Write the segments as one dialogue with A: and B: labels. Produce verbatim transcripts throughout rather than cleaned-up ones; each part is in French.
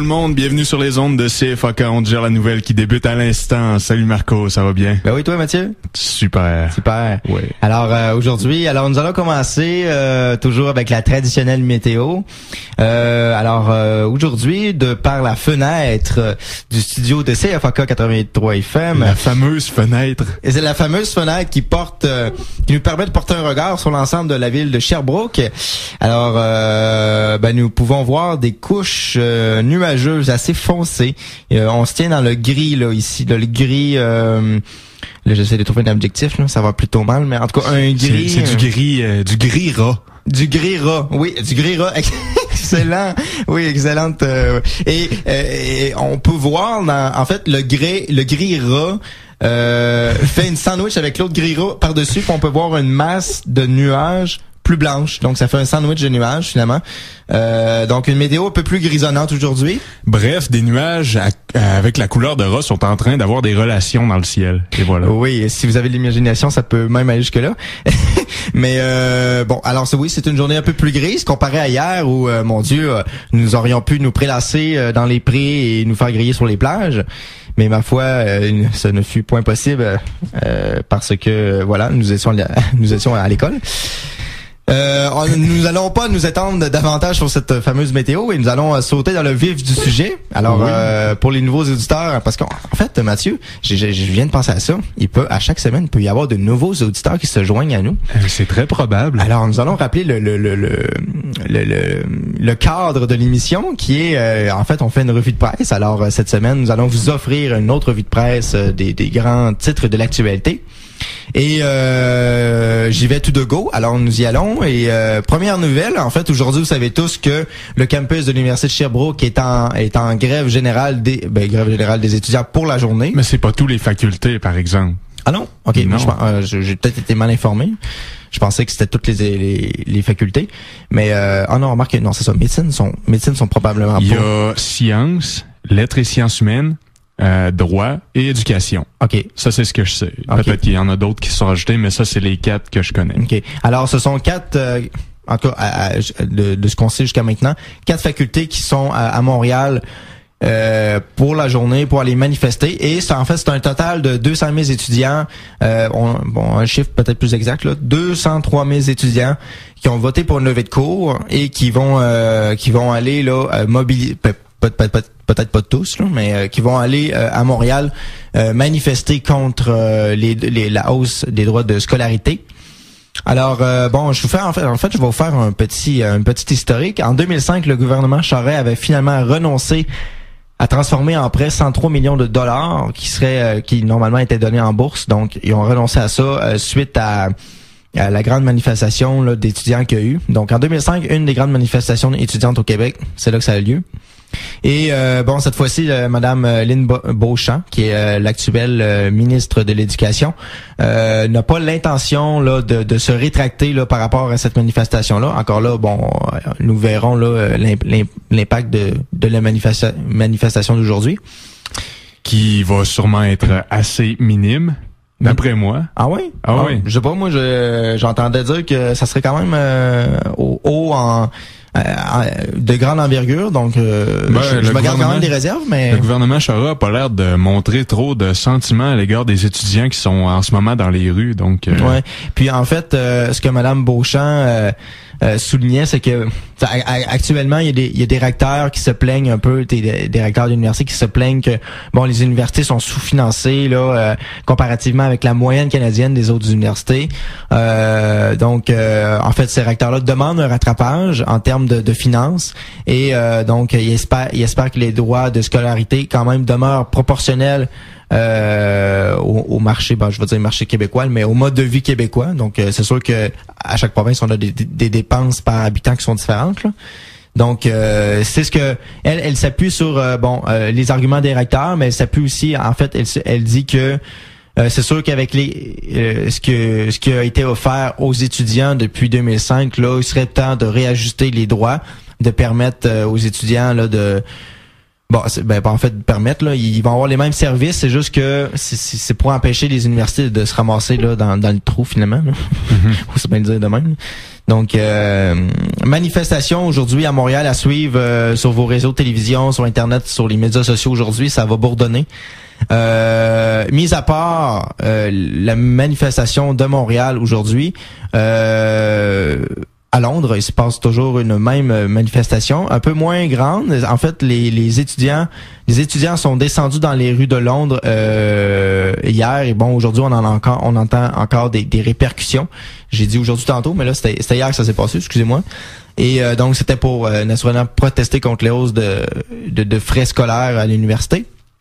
A: le monde, bienvenue sur les ondes de C F A K. On gère la nouvelle qui débute à l'instant. Salut Marco, ça va bien?
B: Ben oui, toi Mathieu?
A: Super.
B: Super.
A: Oui.
B: Alors euh, aujourd'hui, alors nous allons commencer euh, toujours avec la traditionnelle météo. Euh, alors euh, aujourd'hui, de par la fenêtre euh, du studio de C F A K quatre-vingt-trois F M.
A: La fameuse fenêtre.
B: Et c'est la fameuse fenêtre qui porte, euh, qui nous permet de porter un regard sur l'ensemble de la ville de Sherbrooke. Alors, euh, ben nous pouvons voir des couches euh, nuageuses assez foncées. Euh, on se tient dans le gris là ici, là, le gris. Euh, là, j'essaie de trouver un objectif. Là, ça va plutôt mal, mais en tout cas un gris.
A: C'est, c'est du gris, euh, du gris rat.
B: Du gris rat, oui, du gris rat. Excellent, oui, excellente. Euh, et, euh, et on peut voir, dans, en fait, le gris, le gris rat. Euh, fait une sandwich avec l'autre gris rat par-dessus, puis on peut voir une masse de nuages plus blanche. Donc, ça fait un sandwich de nuages, finalement. Euh, donc, une météo un peu plus grisonnante aujourd'hui.
A: Bref, des nuages à, à, avec la couleur de rat sont en train d'avoir des relations dans le ciel. Et voilà.
B: Oui, si vous avez de l'imagination, ça peut même aller jusque-là. Mais euh, bon, alors oui, c'est une journée un peu plus grise comparée à hier où, euh, mon Dieu, euh, nous aurions pu nous prélasser euh, dans les prés et nous faire griller sur les plages. Mais ma foi, euh, ce ne fut point possible euh, parce que, voilà, nous étions, nous étions à l'école. Euh, nous allons pas nous étendre davantage sur cette fameuse météo et nous allons euh, sauter dans le vif du sujet. Alors, oui. euh, pour les nouveaux auditeurs, parce qu'en en fait, Mathieu, je viens de penser à ça. Il peut, à chaque semaine, il peut y avoir de nouveaux auditeurs qui se joignent à nous.
A: Euh, c'est très probable.
B: Alors, nous allons rappeler le le le le le, le, le cadre de l'émission qui est, euh, en fait, on fait une revue de presse. Alors, euh, cette semaine, nous allons vous offrir une autre revue de presse euh, des des grands titres de l'actualité. Et euh, j'y vais tout de go. Alors nous y allons. Et euh, première nouvelle, en fait, aujourd'hui, vous savez tous que le campus de l'Université de Sherbrooke est en est en grève générale des ben, grève générale des étudiants pour la journée.
A: Mais c'est pas tous les facultés, par exemple.
B: Ah non? OK. Non. Je, euh, j'ai peut-être été mal informé. Je pensais que c'était toutes les les, les facultés. Mais euh, ah non, remarque, non, c'est ça. Médecine sont médecine sont probablement.
A: Il y
B: pas...
A: a sciences, lettres et sciences humaines. Euh, droit et éducation.
B: OK.
A: Ça, c'est ce que je sais.
B: Okay.
A: Peut-être qu'il y en a d'autres qui sont rajoutés, mais ça, c'est les quatre que je connais.
B: OK. Alors, ce sont quatre, euh, en tout cas, à, à, de, de ce qu'on sait jusqu'à maintenant, quatre facultés qui sont à, à Montréal euh, pour la journée, pour aller manifester. Et ça, en fait, c'est un total de deux cent mille étudiants. Euh, on, bon, un chiffre peut-être plus exact, là. deux cent trois mille étudiants qui ont voté pour une levée de cours et qui vont euh, qui vont aller là mobiliser... Peut-être, peut-être, peut-être pas tous, là, mais euh, qui vont aller euh, à Montréal euh, manifester contre euh, les, les, la hausse des droits de scolarité. Alors, euh, bon, je vous fais en fait, en fait, je vais vous faire un petit, un petit historique. En deux mille cinq, le gouvernement Charest avait finalement renoncé à transformer en prêt cent trois millions de dollars qui seraient, euh, qui normalement étaient donnés en bourse. Donc, ils ont renoncé à ça euh, suite à à la grande manifestation là, d'étudiants qu'il y a eu. Donc, en deux mille cinq, une des grandes manifestations étudiantes au Québec, c'est là que ça a lieu. Et euh, bon, cette fois-ci, euh, Madame Lynn Beauchamp, qui est euh, l'actuelle euh, ministre de l'Éducation, euh, n'a pas l'intention là de, de se rétracter là par rapport à cette manifestation-là. Encore là, bon, nous verrons là l'impact de, de la manifesta- manifestation d'aujourd'hui,
A: qui va sûrement être assez minime. D'après moi.
B: Ah oui?
A: Ah, ah oui.
B: Je sais pas, moi, je, j'entendais dire que ça serait quand même euh, haut, haut en, euh, de grande envergure, donc euh,
A: ben,
B: je, je me garde quand même des réserves, mais...
A: Le gouvernement Charest a pas l'air de montrer trop de sentiments à l'égard des étudiants qui sont en ce moment dans les rues, donc... Euh...
B: Ouais. Puis en fait, euh, ce que Madame Beauchamp euh, euh, soulignait, c'est que actuellement, il y a des il y a des recteurs qui se plaignent un peu, des, des recteurs d'université qui se plaignent que bon, les universités sont sous-financées là euh, comparativement avec la moyenne canadienne des autres universités. Euh, donc, euh, en fait, ces recteurs-là demandent un rattrapage en termes de, de finances et euh, donc ils espèrent ils espèrent que les droits de scolarité quand même demeurent proportionnels Euh, au, au marché, ben, je vais dire marché québécois, mais au mode de vie québécois. Donc, euh, c'est sûr que à chaque province, on a des, des dépenses par habitant qui sont différentes, là. Donc, euh, c'est ce que elle, elle s'appuie sur euh, bon euh, les arguments des recteurs, mais elle s'appuie aussi, en fait, elle, elle dit que euh, c'est sûr qu'avec les euh, ce que ce qui a été offert aux étudiants depuis deux mille cinq, là, il serait temps de réajuster les droits, de permettre euh, aux étudiants là de Bon, c'est, ben, en fait, permettre, là, ils vont avoir les mêmes services, c'est juste que c'est, c'est pour empêcher les universités de se ramasser là dans, dans le trou, finalement. Mm-hmm. Faut se bien le dire de même. Donc, euh, manifestation aujourd'hui à Montréal à suivre euh, sur vos réseaux de télévision, sur Internet, sur les médias sociaux aujourd'hui, ça va bourdonner. Euh, mis à part euh, la manifestation de Montréal aujourd'hui, euh, à Londres, il se passe toujours une même manifestation, un peu moins grande. En fait, les, les étudiants, les étudiants sont descendus dans les rues de Londres euh, hier. Et bon, aujourd'hui, on en a encore, on entend encore des, des répercussions. J'ai dit aujourd'hui tantôt, mais là, c'était, c'était hier que ça s'est passé. Excusez-moi. Et euh, donc, c'était pour euh, naturellement protester contre les hausses de, de, de frais scolaires à l'université.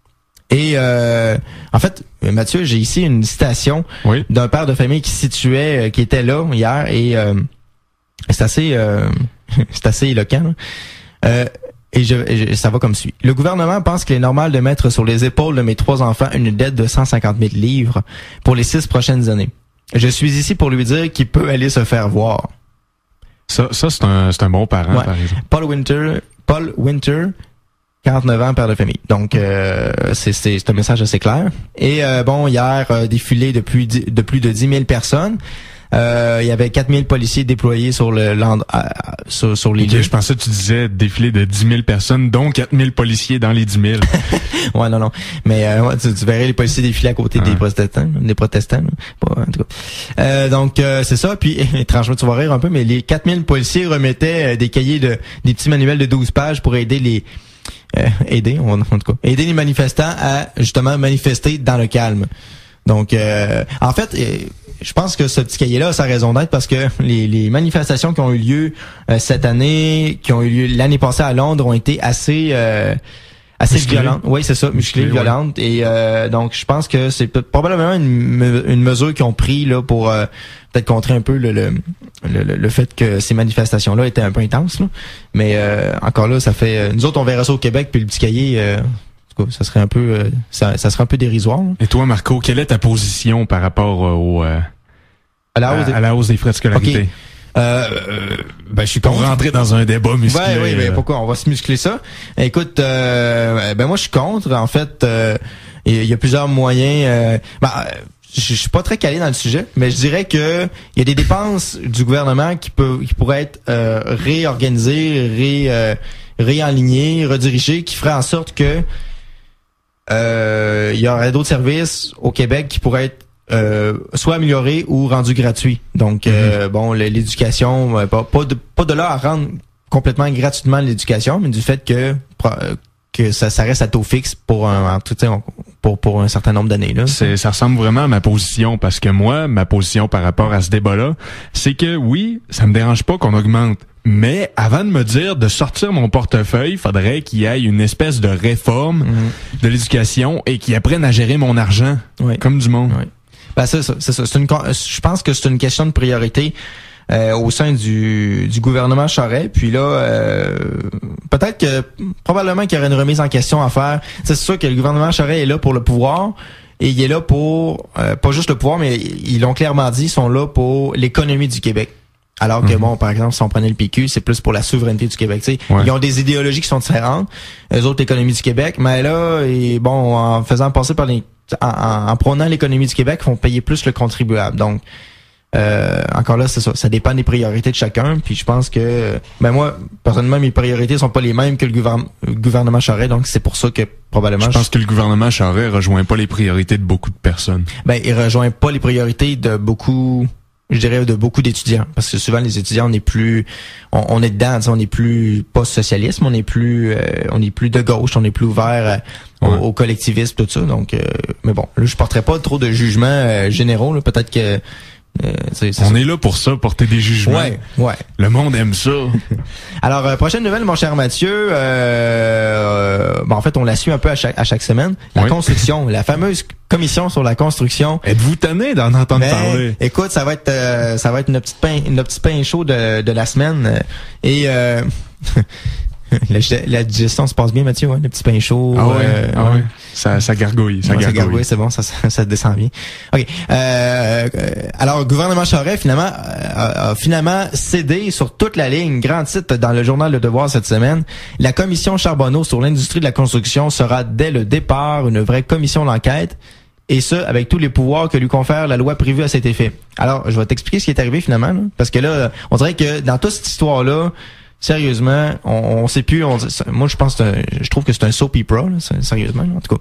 B: Et euh, en fait, Mathieu, j'ai ici une citation oui. d'un père de famille qui se situait, euh, qui était là hier et euh, c'est assez, euh, c'est assez éloquent. Euh, et je, je, ça va comme suit. Le gouvernement pense qu'il est normal de mettre sur les épaules de mes trois enfants une dette de cent cinquante mille livres pour les six prochaines années. Je suis ici pour lui dire qu'il peut aller se faire voir.
A: Ça, ça c'est un, c'est un bon parent,
B: ouais.
A: par exemple.
B: Paul Winter, Paul Winter. quarante-neuf ans, père de famille. Donc, euh, c'est, c'est, c'est un message assez clair. Et euh, bon, hier, euh, défilé de plus, de plus de dix mille personnes. Euh, il y avait quatre mille policiers déployés sur le land, euh, sur, sur les
A: okay,
B: lieux.
A: Je pensais que tu disais défilé de dix mille personnes, dont quatre mille policiers dans les dix mille.
B: ouais, non, non. Mais euh, tu, tu verrais les policiers défiler à côté ah. des protestants, des protestants. Bon, en tout cas. Euh, donc, euh, c'est ça. Puis, étrangement, tu vas rire un peu, mais les quatre mille policiers remettaient des cahiers de, des petits manuels de douze pages pour aider les Euh, aider, on, en tout cas, aider les manifestants à justement manifester dans le calme. Donc, euh, en fait, euh, je pense que ce petit cahier-là a sa raison d'être parce que les, les manifestations qui ont eu lieu euh, cette année, qui ont eu lieu l'année passée à Londres, ont été assez euh, assez musclé. violentes. Oui, c'est ça, musclées, violentes. Ouais. Et euh, donc, je pense que c'est probablement une, une mesure qu'ils ont pris là pour euh, peut-être contrer un peu le, le, le, le fait que ces manifestations-là étaient un peu intenses. Là. Mais euh, encore là, ça fait... Nous autres, on verra ça au Québec, puis le petit cahier, euh, en tout cas, ça serait un peu euh, ça, ça serait un peu dérisoire. Là.
A: Et toi, Marco, quelle est ta position par rapport euh, au euh, à, la hausse des... à la hausse des frais de scolarité? Okay. Euh, euh, ben, je suis contre. Pour rentrer dans un débat musclé.
B: Ouais, oui, mais pourquoi? On va se muscler ça. Écoute, euh, ben moi, je suis contre. En fait, euh, il y a plusieurs moyens. Euh, ben, je, je suis pas très calé dans le sujet, mais je dirais que il y a des dépenses du gouvernement qui peut, qui pourraient être euh, réorganisées, ré, euh, réalignées, redirigées, qui feraient en sorte que euh, il y aurait d'autres services au Québec qui pourraient être Euh, soit amélioré ou rendu gratuit. Donc, euh, mm-hmm. bon, l'éducation, euh, pas, pas, de, pas de là à rendre complètement gratuitement l'éducation, mais du fait que que ça, ça reste à taux fixe pour un pour pour un certain nombre d'années. Là.
A: C'est, ça ressemble vraiment à ma position, parce que moi, ma position par rapport à ce débat-là, c'est que oui, ça me dérange pas qu'on augmente. Mais avant de me dire de sortir mon portefeuille, il faudrait qu'il y ait une espèce de réforme mm-hmm. de l'éducation et qu'ils apprennent à gérer mon argent oui. comme du monde.
B: Oui. Ben c'est ça, c'est ça. C'est une, je pense que c'est une question de priorité euh, au sein du, du gouvernement Charest. Puis là, euh, peut-être que probablement qu'il y aurait une remise en question à faire. C'est sûr que le gouvernement Charest est là pour le pouvoir et il est là pour euh, pas juste le pouvoir, mais ils l'ont clairement dit, ils sont là pour l'économie du Québec. Alors que, mmh. bon, par exemple, si on prenait le P Q, c'est plus pour la souveraineté du Québec. Tu sais, ouais. Ils ont des idéologies qui sont différentes. Eux autres, l'économie du Québec. Mais là, et bon, en faisant passer par les En, en, en prônant l'économie du Québec, ils font payer plus le contribuable. Donc, euh, encore là, c'est ça. Ça dépend des priorités de chacun. Puis je pense que, ben moi, personnellement, mes priorités sont pas les mêmes que le, gouvernement, le gouvernement Charest. Donc, c'est pour ça que probablement...
A: Je pense je... que le gouvernement Charest rejoint pas les priorités de beaucoup de personnes.
B: Ben, il rejoint pas les priorités de beaucoup... je dirais de beaucoup d'étudiants, parce que souvent les étudiants on est plus on, on est dedans, on est plus post-socialisme, on est plus euh, on est plus de gauche, on est plus ouvert euh, ouais. au, au collectivisme, tout ça. Donc euh, mais bon, là je porterai pas trop de jugements euh, généraux, là, peut-être que Euh, c'est, c'est
A: on
B: ça.
A: est là pour ça, porter des jugements.
B: Ouais, ouais.
A: Le monde aime ça.
B: Alors, euh, prochaine nouvelle, mon cher Mathieu. Euh, euh, bon, en fait, on la suit un peu à chaque, à chaque semaine. La oui. construction, la fameuse commission sur la construction.
A: Êtes-vous tanné d'en entendre
B: Mais,
A: parler?
B: Écoute, ça va être, euh, ça va être notre petit pain, notre petit pain chaud de, de la semaine. Et euh, la, la digestion se passe bien, Mathieu, hein, le petit pain chaud.
A: Ah ouais,
B: euh,
A: ah ouais. Ça, ça gargouille, ça
B: ouais,
A: gargouille.
B: Ça gargouille, c'est bon, ça, ça, ça descend bien. Ok. Euh, alors, le gouvernement Charest finalement a, a finalement cédé sur toute la ligne. Grand titre dans le journal Le Devoir cette semaine. La commission Charbonneau sur l'industrie de la construction sera dès le départ une vraie commission d'enquête. et ce, avec tous les pouvoirs que lui confère la loi prévue à cet effet. Alors, je vais t'expliquer ce qui est arrivé finalement, là, parce que là, on dirait que dans toute cette histoire-là, sérieusement, on, on sait plus. On, moi, je pense, que c'est un, je trouve que c'est un soap opera, là, sérieusement, là, en tout cas.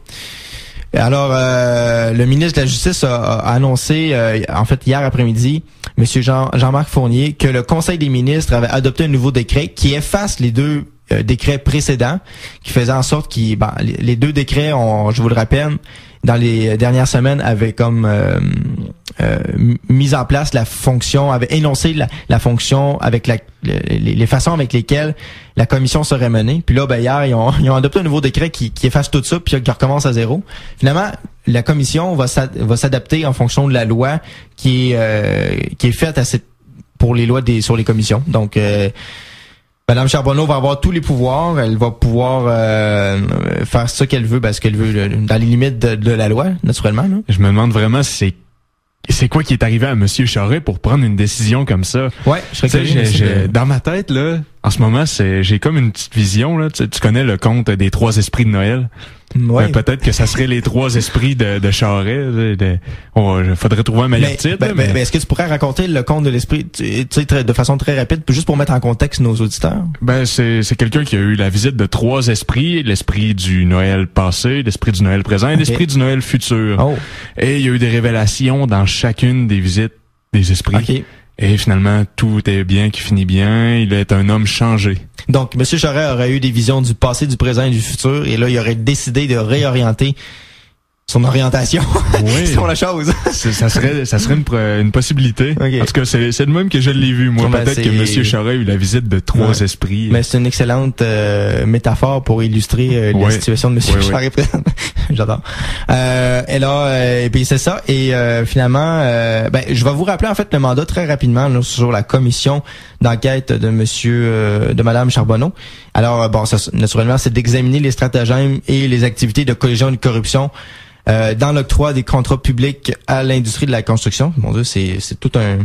B: Alors, euh, le ministre de la Justice a, a annoncé, euh, en fait, hier après-midi, M. Jean, Jean-Marc Fournier, que le Conseil des ministres avait adopté un nouveau décret qui efface les deux euh, décrets précédents, qui faisaient en sorte qu'ils, ben, les, les deux décrets, ont, je vous le rappelle, dans les dernières semaines, avaient comme euh, euh, mis en place la fonction, avaient énoncé la, la fonction avec la, les, les façons avec lesquelles la commission serait menée. Puis là, ben hier, ils ont, ils ont adopté un nouveau décret qui, qui efface tout ça, puis qui recommence à zéro. Finalement, la commission va, va s'adapter en fonction de la loi qui est, euh, qui est faite à cette, pour les lois des, sur les commissions. Donc, euh, Madame Charbonneau va avoir tous les pouvoirs. Elle va pouvoir euh, faire ce qu'elle veut, parce qu'elle veut, dans les limites de, de la loi, naturellement. Là.
A: Je me demande vraiment si c'est c'est quoi qui est arrivé à Monsieur Charest pour prendre une décision comme ça.
B: Ouais, je serais curieux.
A: J'ai, j'ai, de... Dans ma tête là, en ce moment, c'est j'ai comme une petite vision là. Tu, tu connais le conte des trois esprits de Noël.
B: Ouais.
A: Ben, peut-être que ça serait les trois esprits de, de Charest. De, de, oh, faudrait trouver un meilleur
B: mais,
A: titre.
B: Ben,
A: là,
B: ben,
A: mais...
B: ben, est-ce que tu pourrais raconter le conte de l'esprit, tu sais, de façon très rapide, juste pour mettre en contexte nos auditeurs?
A: Ben, c'est, c'est quelqu'un qui a eu la visite de trois esprits, l'esprit du Noël passé, l'esprit du Noël présent et okay. l'esprit du Noël futur.
B: Oh.
A: Et il y a eu des révélations dans chacune des visites des esprits.
B: Okay.
A: Et finalement, tout est bien qui finit bien. Il est un homme changé.
B: Donc, M. Charest aurait eu des visions du passé, du présent et du futur. Et là, il aurait décidé de réorienter son orientation
A: oui.
B: sur la chose.
A: C'est, ça serait, ça serait une, une possibilité.
B: Okay.
A: En tout cas, c'est, c'est de même que je l'ai vu. Moi,
B: ben,
A: peut-être
B: c'est...
A: que M. Charest a eu la visite de trois
B: ouais.
A: esprits.
B: Mais c'est une excellente euh, métaphore pour illustrer euh, la
A: ouais.
B: situation de M.
A: Ouais,
B: Charest. Ouais. J'adore. Euh, et là, euh, et puis c'est ça. Et euh, finalement, euh, ben, je vais vous rappeler en fait le mandat très rapidement là, sur la commission d'enquête de Monsieur, euh, de Madame Charbonneau. Alors, bon, ça, naturellement, c'est d'examiner les stratagèmes et les activités de collusion et de corruption euh, dans l'octroi des contrats publics à l'industrie de la construction. Mon Dieu, c'est, c'est tout un...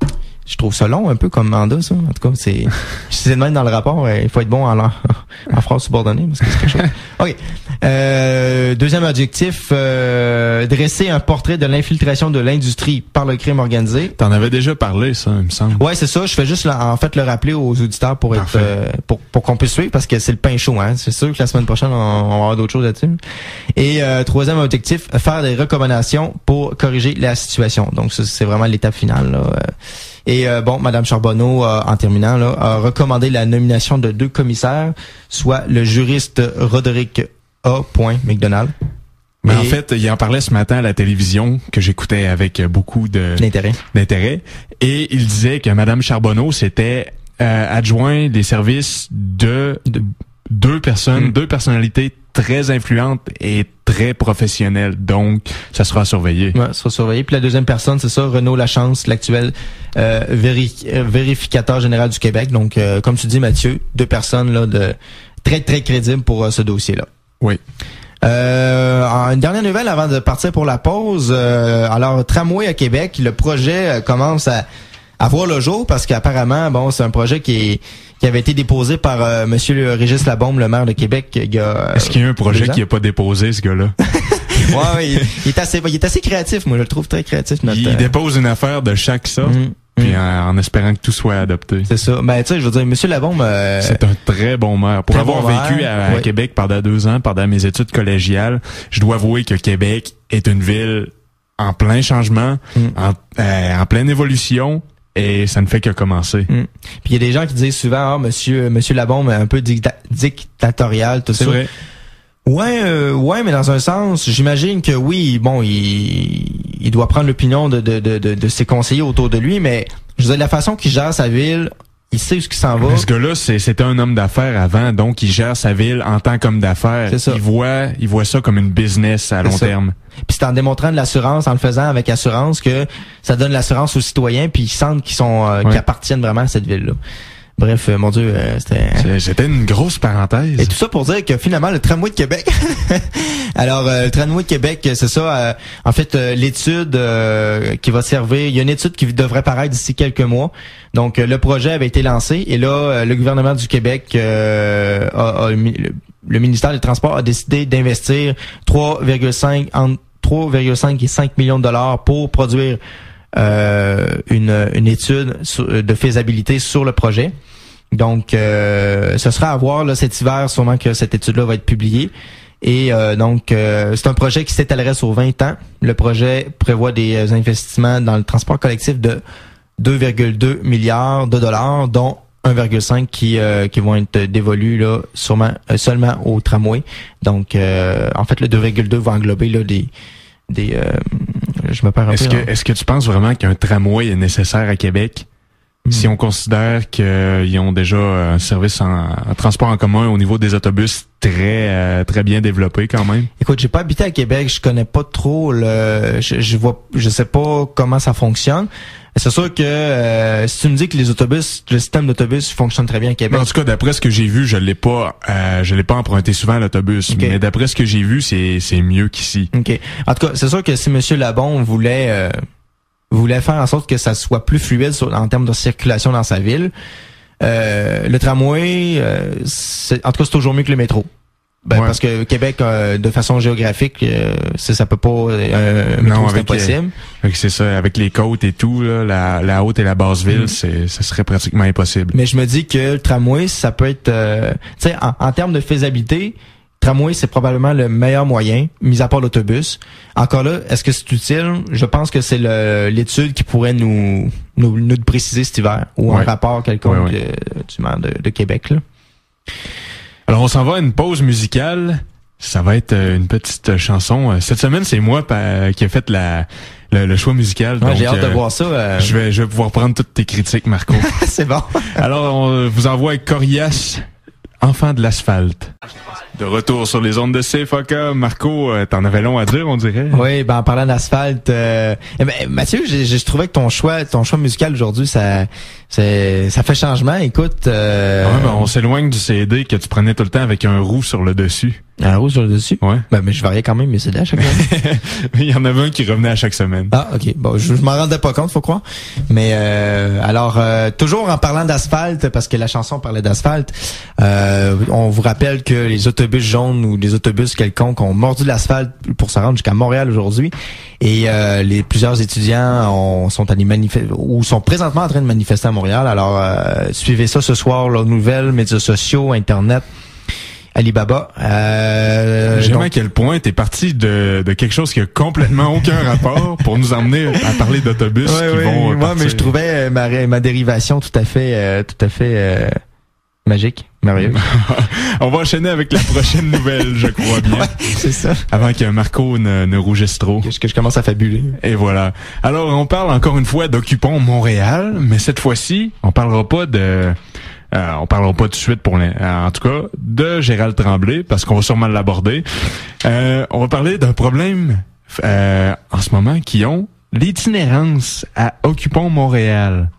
B: Je trouve ça long un peu comme mandat, ça. En tout cas, c'est, c'est de même dans le rapport. Il faut être bon en, en phrase subordonnée, parce que c'est quelque chose. OK. Euh, deuxième objectif, euh, dresser un portrait de l'infiltration de l'industrie par le crime organisé.
A: T'en avais déjà parlé, ça, il me semble.
B: Ouais, c'est ça. Je fais juste, en fait, le rappeler aux auditeurs pour être, euh, pour, pour qu'on puisse suivre, parce que c'est le pain chaud, hein. C'est sûr que la semaine prochaine, on, on va avoir d'autres choses là-dessus. Et, euh, troisième objectif, faire des recommandations pour corriger la situation. Donc, ça, c'est vraiment l'étape finale, là. Et euh, bon, Madame Charbonneau, euh, en terminant, là, a recommandé la nomination de deux commissaires, soit le juriste Roderick A. McDonald.
A: Mais
B: et...
A: en fait, il en parlait ce matin à la télévision, que j'écoutais avec beaucoup de
B: d'intérêt.
A: d'intérêt. Et il disait que Madame Charbonneau s'était euh, adjoint des services de, de deux personnes, mmh. deux personnalités très influentes et très professionnelles. Donc, ça sera surveillé.
B: Ouais, ça sera surveillé. Puis la deuxième personne, c'est ça, Renaud Lachance, l'actuel euh, véri- euh, vérificateur général du Québec. Donc, euh, comme tu dis, Mathieu, deux personnes là de très, très crédibles pour euh, ce dossier-là.
A: Oui.
B: Euh, une dernière nouvelle avant de partir pour la pause. Euh, alors, Tramway à Québec, le projet euh, commence à, à voir le jour parce qu'apparemment, bon, c'est un projet qui est qui avait été déposé par euh, Monsieur Régis Labaume, le maire de Québec. Il y a, euh,
A: Est-ce qu'il y a un projet qui n'a pas déposé, ce gars-là?
B: ouais, ouais il, il est assez, il est assez créatif. Moi, je le trouve très créatif. Notre,
A: il
B: euh...
A: dépose une affaire de chaque sorte, mmh, puis mmh. En, en espérant que tout soit adopté.
B: C'est ça. Ben, tu sais, je veux dire, Monsieur Labaume, euh...
A: c'est un très bon maire. Pour avoir
B: bon
A: vécu
B: maire,
A: à, à
B: oui.
A: Québec pendant deux ans, pendant mes études collégiales, je dois avouer que Québec est une ville en plein changement, mmh. en, euh, en pleine évolution. Et ça ne fait que commencer.
B: Mmh. Puis il y a des gens qui disent souvent, ah, monsieur, monsieur Labaume est un peu dicta- dictatorial, tout
A: c'est
B: ça.
A: Vrai.
B: Ouais, euh, ouais, mais dans un sens, j'imagine que oui, bon, il, il doit prendre l'opinion de, de, de, de, de ses conseillers autour de lui, mais je veux dire, la façon qu'il gère sa ville, il sait où ce qu'il s'en va.
A: Ce gars-là, c'est, c'était un homme d'affaires avant, donc il gère sa ville en tant qu'homme d'affaires.
B: C'est ça.
A: Il voit, il voit ça comme une business à long
B: c'est
A: terme.
B: Puis c'est en démontrant de l'assurance, en le faisant avec assurance, que ça donne l'assurance aux citoyens, puis ils sentent qu'ils sont, euh, ouais. qu'ils appartiennent vraiment à cette ville-là. Bref, euh, mon Dieu, euh, c'était...
A: C'est, c'était une grosse parenthèse.
B: Et tout ça pour dire que finalement, le tramway de Québec... Alors, euh, le tramway de Québec, c'est ça. Euh, en fait, euh, l'étude euh, qui va servir... Il y a une étude qui devrait paraître d'ici quelques mois. Donc, euh, le projet avait été lancé. Et là, euh, le gouvernement du Québec euh, a, a... Le ministère des Transports a décidé d'investir trois virgule cinq entre trois virgule cinq et cinq millions de dollars pour produire euh, une, une étude sur, de faisabilité sur le projet. Donc, euh, ce sera à voir là, cet hiver, sûrement que cette étude-là va être publiée. Et euh, donc, euh, c'est un projet qui s'étalerait sur vingt ans. Le projet prévoit des investissements dans le transport collectif de deux virgule deux milliards de dollars, dont un virgule cinq qui euh, qui vont être dévolus là sûrement euh, seulement au tramway. Donc, euh, en fait, le deux virgule deux va englober là des des. Euh, je me perds un
A: est-ce
B: peu.
A: que
B: hein.
A: est-ce que tu penses vraiment qu'un tramway est nécessaire à Québec? Si on considère qu'ils ont déjà un service en, en transport en commun au niveau des autobus très euh, très bien développé quand même.
B: Écoute, j'ai pas habité à Québec, je connais pas trop le, je, je vois, je sais pas comment ça fonctionne. C'est sûr que euh, si tu me dis que les autobus, le système d'autobus fonctionne très bien à Québec.
A: En tout cas, d'après ce que j'ai vu, je l'ai pas, euh, je l'ai pas emprunté souvent à l'autobus.
B: Okay.
A: Mais d'après ce que j'ai vu, c'est c'est mieux qu'ici.
B: Ok. En tout cas, c'est sûr que si Monsieur Labon voulait euh, voulait faire en sorte que ça soit plus fluide sur, en termes de circulation dans sa ville. Euh, le tramway, euh, c'est, en tout cas, c'est toujours mieux que le métro. Ben,
A: ouais.
B: Parce que Québec, euh, de façon géographique, euh, c'est, ça peut pas... Euh, un métro,
A: non,
B: c'est
A: avec,
B: impossible.
A: Euh, c'est ça, avec les côtes et tout, là, la, la haute et la basse ville, mm. c'est, ça serait pratiquement impossible.
B: Mais je me dis que le tramway, ça peut être... Euh, tu sais, en, en termes de faisabilité... Tramway, c'est probablement le meilleur moyen, mis à part l'autobus. Encore là, est-ce que c'est utile? Je pense que c'est le, l'étude qui pourrait nous, nous, nous préciser cet hiver, ou
A: ouais.
B: un rapport quelconque
A: ouais, ouais.
B: De, du maire de, de Québec. Là.
A: Alors, on s'en va à une pause musicale. Ça va être une petite chanson. Cette semaine, c'est moi pa, qui ai fait la, le, le choix musical.
B: Ouais,
A: donc,
B: j'ai hâte
A: euh,
B: de voir ça. Euh...
A: Je vais, je vais pouvoir prendre toutes tes critiques, Marco.
B: C'est bon.
A: Alors, on vous envoie avec Corias, Enfant de l'asphalte. De retour sur les ondes de C F A K. Marco, euh, t'en avais long à dire, on dirait.
B: Oui, ben en parlant d'asphalte, euh, eh ben, Mathieu, j'ai, j'ai trouvé que ton choix, ton choix musical aujourd'hui, ça, c'est, ça fait changement. Écoute, euh,
A: ouais, ben, on s'éloigne du C D que tu prenais tout le temps avec un roux sur le dessus.
B: Un roux sur le dessus.
A: Ouais.
B: Ben mais je variais quand même mes C D à chaque fois.
A: Il y en avait un qui revenait à chaque semaine.
B: Ah ok. Bon, je, je m'en rendais pas compte, faut croire. Mais euh, alors euh, toujours en parlant d'asphalte, parce que la chanson parlait d'asphalte, euh, on vous rappelle que les autobus jaunes ou les autobus quelconques ont mordu l'asphalte pour se rendre jusqu'à Montréal aujourd'hui. Et euh, les plusieurs étudiants ont, sont allés manifester ou sont présentement en train de manifester à Montréal. Alors euh, suivez ça ce soir, leurs nouvelles, médias sociaux, internet. Alibaba. Euh,
A: J'aime à quel point t'es parti de, de quelque chose qui a complètement aucun rapport pour nous emmener à parler d'autobus
B: ouais,
A: qui
B: ouais,
A: vont.
B: Moi, mais je trouvais ma, ma dérivation tout à fait, euh, tout à fait euh, magique, merveilleuse.
A: On va enchaîner avec la prochaine nouvelle, je crois bien.
B: Ouais, c'est ça.
A: Avant que Marco ne, ne rougisse trop.
B: Que, que je commence à fabuler.
A: Et voilà. Alors, on parle encore une fois d'Occupons Montréal, mais cette fois-ci, on parlera pas de. Euh, on parlera pas tout de suite pour les, euh, en tout cas de Gérald Tremblay parce qu'on va sûrement l'aborder. Euh, on va parler d'un problème euh, en ce moment qui ont l'itinérance à Occupons Montréal.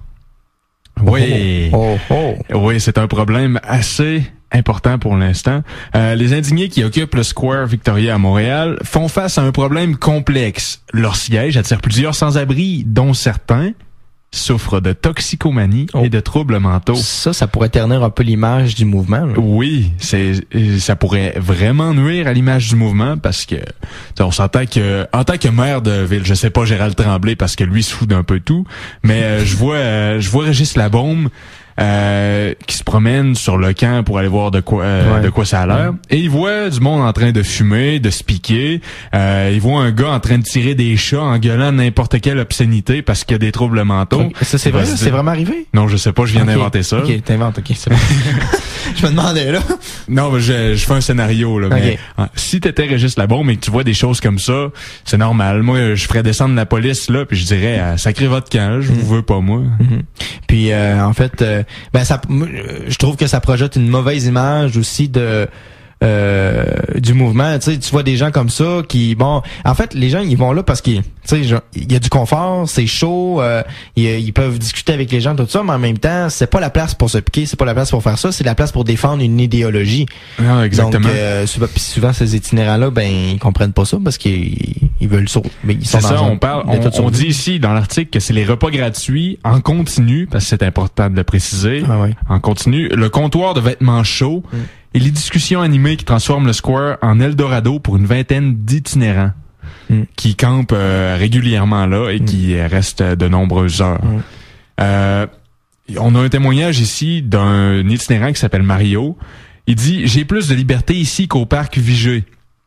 A: Oui,
B: oh, oh, oh.
A: oui, c'est un problème assez important pour l'instant. Euh, les indignés qui occupent le Square Victoria à Montréal font face à un problème complexe. Leur siège attire plusieurs sans-abri, dont certains souffre de toxicomanie oh. et de troubles mentaux.
B: Ça, ça pourrait ternir un peu l'image du mouvement. Là.
A: Oui, c'est ça pourrait vraiment nuire à l'image du mouvement parce que on s'entend que en tant que maire de ville, je sais pas Gérald Tremblay parce que lui se fout d'un peu tout, mais euh, je vois euh, je vois Régis Labaume Euh, qui se promène sur le camp pour aller voir de quoi euh, ouais. de quoi ça a l'air. Ouais. Et il voit du monde en train de fumer, de se piquer. Euh, il voit un gars en train de tirer des chats en gueulant n'importe quelle obscénité parce qu'il y a des troubles mentaux.
B: Okay. Ça, c'est vrai? Ça, c'est vraiment arrivé?
A: Non, je sais pas, je viens okay. d'inventer ça.
B: Ok, t'inventes, ok, c'est bon. Je me demandais, là.
A: Non, mais je, je fais un scénario, là.
B: Okay.
A: Mais hein, si t'étais Régis Labaume et que tu vois des choses comme ça, c'est normal. Moi, je ferais descendre la police, là, puis je dirais, ah, sacrez votre camp, je mm. vous veux pas, moi.
B: Mm-hmm. Puis, euh, en fait, euh, ben ça, je trouve que ça projette une mauvaise image aussi de euh, du mouvement. Tu sais, tu vois des gens comme ça qui, bon, en fait, les gens ils vont là parce qu'ils, tu sais, il y a du confort, c'est chaud, euh, ils, ils peuvent discuter avec les gens tout ça, mais en même temps, c'est pas la place pour se piquer, c'est pas la place pour faire ça, c'est la place pour défendre une idéologie.
A: Non, exactement.
B: Donc, euh, souvent, souvent ces itinérants-là, ben, ils comprennent pas ça parce qu'ils ils veulent sur, mais ils sont
A: c'est
B: dans
A: ça,
B: un,
A: on parle, on, on dit ici dans l'article que c'est les repas gratuits en continu, parce que c'est important de le préciser,
B: ah ouais.
A: en continu, le comptoir de vêtements chauds mm. et les discussions animées qui transforment le Square en Eldorado pour une vingtaine d'itinérants. mm. qui campent euh, régulièrement là et mm. qui restent de nombreuses heures. Mm. Euh, on a un témoignage ici d'un itinérant qui s'appelle Mario. Il dit « J'ai plus de liberté ici qu'au parc Vigée. »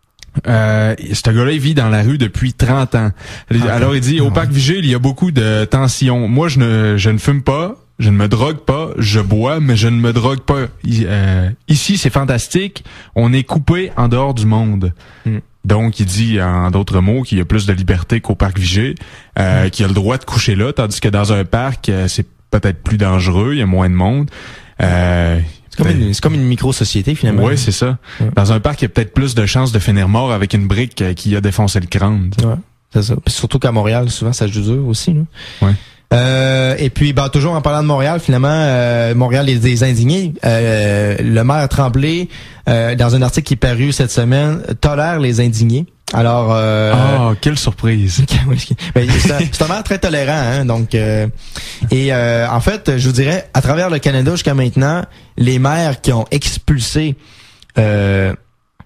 A: Euh, ce gars-là, il vit dans la rue depuis trente ans. Okay. Alors, il dit, au parc Vigée, il y a beaucoup de tensions. Moi, je ne, je ne fume pas, je ne me drogue pas, je bois, mais je ne me drogue pas. Euh, ici, c'est fantastique. On est coupé en dehors du monde. Mm. Donc, il dit, en d'autres mots, qu'il y a plus de liberté qu'au parc Vigée, euh, mm. qu'il a le droit de coucher là, tandis que dans un parc, c'est peut-être plus dangereux, il y a moins de monde. Euh,
B: C'est comme, une, c'est comme une micro-société, finalement.
A: Oui, c'est ça. Ouais. Dans un parc, il y a peut-être plus de chances de finir mort avec une brique euh, qui a défoncé le crâne.
B: Ouais, c'est ça. Puis surtout qu'à Montréal, souvent, ça joue dur aussi. Là.
A: Ouais.
B: Euh, et puis, bah, toujours en parlant de Montréal, finalement, euh, Montréal est des indignés. Euh, le maire Tremblay, euh, dans un article qui est paru cette semaine, tolère les indignés. Alors, euh,
A: oh, quelle surprise!
B: Ben, c'est, un, c'est un maire très tolérant, hein, donc euh, et euh, en fait, je vous dirais, à travers le Canada jusqu'à maintenant, les maires qui ont expulsé euh,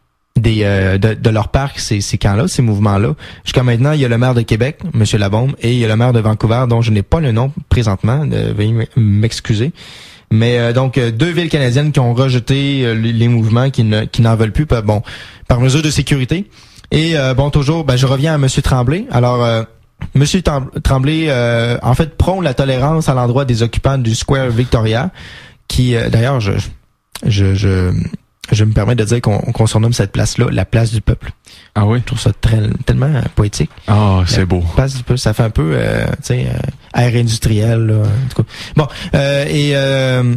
B: des euh, de, de leur parc ces, ces camps-là, ces mouvements-là, jusqu'à maintenant, il y a le maire de Québec, M. Labaume, et il y a le maire de Vancouver, dont je n'ai pas le nom présentement, de, veuillez m'excuser. Mais euh, donc deux villes canadiennes qui ont rejeté euh, les mouvements, qui ne qui n'en veulent plus, bon, par mesure de sécurité. Et euh, bon, toujours, ben je reviens à Monsieur Tremblay. Alors, euh, Monsieur Tremblay, euh, en fait, prône la tolérance à l'endroit des occupants du Square Victoria, qui, euh, d'ailleurs, je, je, je, je me permets de dire qu'on, qu'on surnomme cette place-là la place du peuple.
A: Ah oui?
B: Je trouve ça très, tellement euh, poétique.
A: Ah, oh, c'est beau.
B: Place du peuple, ça fait un peu, euh, tu sais, euh, air industriel, là, en tout cas. Bon, euh, et... Euh,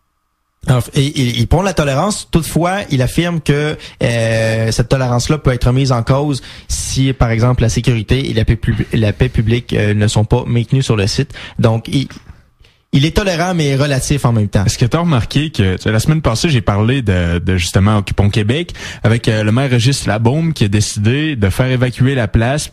B: Alors, et, et, il prône la tolérance. Toutefois, il affirme que euh, cette tolérance-là peut être mise en cause si, par exemple, la sécurité et la paix, pub- la paix publique euh, ne sont pas maintenues sur le site. Donc, il, il est tolérant, mais relatif en même temps.
A: Est-ce que tu as remarqué que la semaine passée, j'ai parlé de, de justement Occupons Québec avec euh, le maire Régis Labaume qui a décidé de faire évacuer la place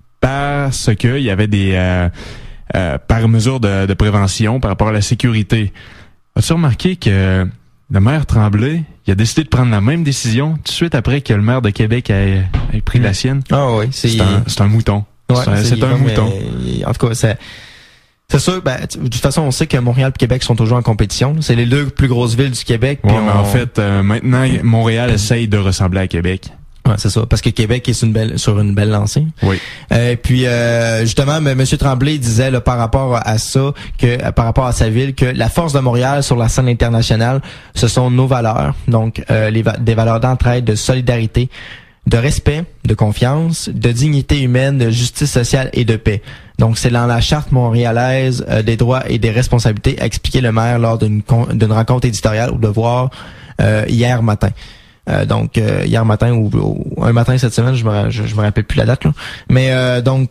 A: parce qu'il y avait des euh, euh, par mesure de, de prévention par rapport à la sécurité. As-tu remarqué que le maire Tremblay, il a décidé de prendre la même décision tout de suite après que le maire de Québec ait, ait pris mmh. la sienne?
B: Ah oui, c'est...
A: C'est un, c'est un mouton.
B: Ouais,
A: c'est un, c'est un mouton.
B: Euh, en tout cas, c'est... C'est sûr, ben, de toute façon, on sait que Montréal et Québec sont toujours en compétition. C'est les deux plus grosses villes du Québec.
A: Ouais,
B: on...
A: mais en fait, euh, maintenant, Montréal essaye de ressembler à Québec.
B: Ouais, c'est ça, parce que Québec est sur une belle sur une belle lancée.
A: Oui.
B: Euh, puis euh, justement, M. Tremblay disait là, par rapport à ça, que euh, par rapport à sa ville, que la force de Montréal sur la scène internationale, ce sont nos valeurs, donc euh, les va- des valeurs d'entraide, de solidarité, de respect, de confiance, de dignité humaine, de justice sociale et de paix. Donc c'est dans la charte montréalaise euh, des droits et des responsabilités, a expliqué le maire lors d'une con- d'une rencontre éditoriale au Devoir euh, hier matin. Euh, donc euh, hier matin ou, ou un matin cette semaine, je me je, je me rappelle plus la date là. Mais euh, donc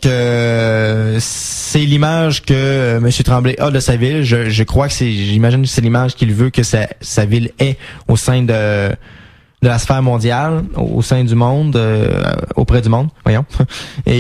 B: euh, c'est l'image que euh, M. Tremblay a de sa ville. Je, je crois que c'est, j'imagine que c'est l'image qu'il veut que sa, sa ville ait au sein de de la sphère mondiale, au, au sein du monde, euh, auprès du monde, voyons. Et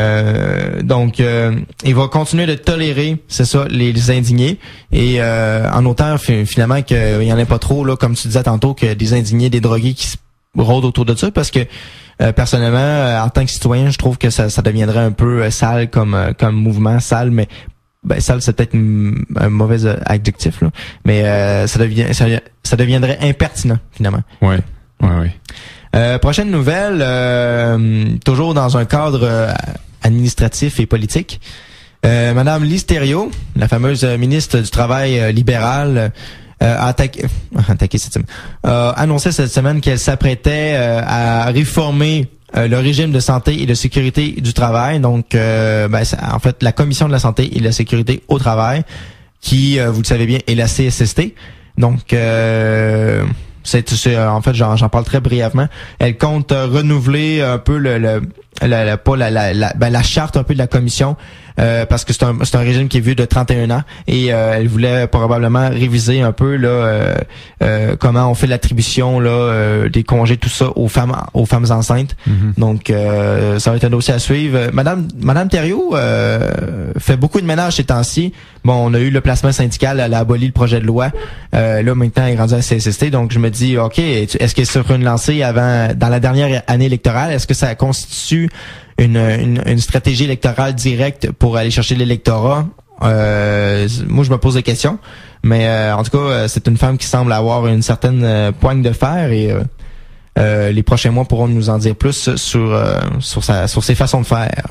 B: euh, donc euh, il va continuer de tolérer, c'est ça, les, les indignés. Et euh, en autant finalement qu'il y en ait pas trop, là, comme tu disais tantôt, que des indignés, des drogués qui se rôdent autour de ça, parce que euh, personnellement, euh, en tant que citoyen, je trouve que ça, ça deviendrait un peu euh, sale comme euh, comme mouvement, sale, mais ben sale c'est peut-être une, un mauvais adjectif là, mais euh, ça devient ça, ça deviendrait impertinent finalement.
A: Ouais. Ouais, ouais.
B: Euh, prochaine nouvelle, euh, toujours dans un cadre euh, administratif et politique. Euh, Madame Lise Thériault, la fameuse ministre du Travail euh, libéral, euh, a attaqué, attaqué cette semaine, a annoncé cette semaine qu'elle s'apprêtait euh, à réformer euh, le régime de santé et de sécurité du travail. Donc, euh, ben, en fait, la Commission de la santé et de la sécurité au travail, qui, euh, vous le savez bien, est la C S S T. Donc, euh, C'est, c'est en fait j'en, j'en parle très brièvement. Elle compte euh, renouveler un peu le, le la, la pas la la la, ben, la charte un peu de la commission euh, parce que c'est un c'est un régime qui est vieux de trente et un ans et euh, elle voulait probablement réviser un peu là euh, euh, comment on fait l'attribution là euh, des congés, tout ça aux femmes aux femmes enceintes. Mm-hmm. Donc euh, ça va être un dossier à suivre. Madame Madame Thériault euh, fait beaucoup de ménage ces temps-ci. Bon, on a eu le placement syndical, elle a aboli le projet de loi. Euh, là maintenant elle est rendue à la C S S T, donc je me dis OK, est-ce qu'elle est sur une lancée avant dans la dernière année électorale, est-ce que ça constitue une, une, une stratégie électorale directe pour aller chercher l'électorat. Euh, moi, je me pose des questions. Mais euh, en tout cas, c'est une femme qui semble avoir une certaine euh, poigne de fer et euh, euh, les prochains mois pourront nous en dire plus sur euh, sur sa sur ses façons de faire.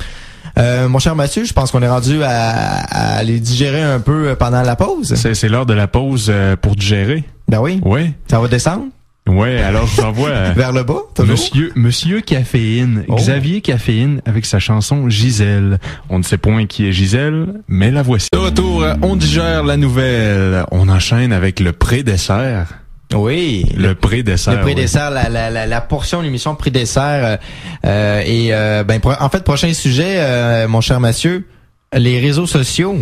B: Euh, mon cher Mathieu, je pense qu'on est rendu à, à les digérer un peu pendant la pause.
A: C'est, c'est l'heure de la pause euh, pour digérer.
B: Ben oui.
A: Ouais.
B: Ça va descendre?
A: Ouais, alors je vous envoie euh,
B: vers le bas, toujours.
A: Monsieur, Monsieur Caféine,
B: Oh.
A: Xavier Caféine avec sa chanson Gisèle. On ne sait point qui est Gisèle, mais la voici. De retour, euh, on digère la nouvelle. On enchaîne avec le pré-dessert.
B: Oui.
A: Le pré-dessert.
B: Le pré-dessert, la, la, la, la portion de l'émission pré-dessert. Euh, euh, et euh, ben, pro- en fait, prochain sujet, euh, mon cher Mathieu, les réseaux sociaux.